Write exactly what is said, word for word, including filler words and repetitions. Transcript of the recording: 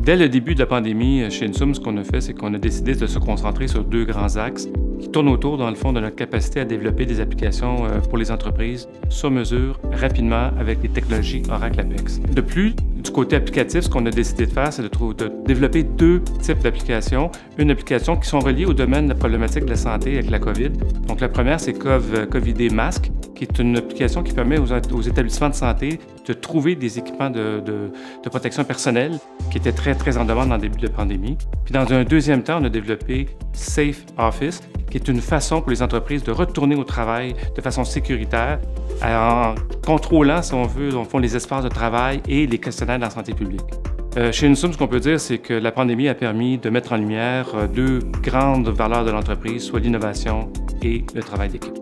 Dès le début de la pandémie, chez Insum, ce qu'on a fait, c'est qu'on a décidé de se concentrer sur deux grands axes qui tournent autour, dans le fond, de notre capacité à développer des applications pour les entreprises sur mesure, rapidement, avec les technologies Oracle Apex. De plus, du côté applicatif, ce qu'on a décidé de faire, c'est de, de développer deux types d'applications. Une application qui sont reliées au domaine de la problématique de la santé avec la COVID. Donc la première, c'est Covidé Masque, qui est une application qui permet aux, aux établissements de santé de trouver des équipements de, de, de protection personnelle qui étaient très, très en demande en début de pandémie. Puis dans un deuxième temps, on a développé Safe Office, qui est une façon pour les entreprises de retourner au travail de façon sécuritaire en contrôlant, si on veut, au fond, les espaces de travail et les questionnaires de la santé publique. Euh, chez Insum, ce qu'on peut dire, c'est que la pandémie a permis de mettre en lumière deux grandes valeurs de l'entreprise, soit l'innovation et le travail d'équipe.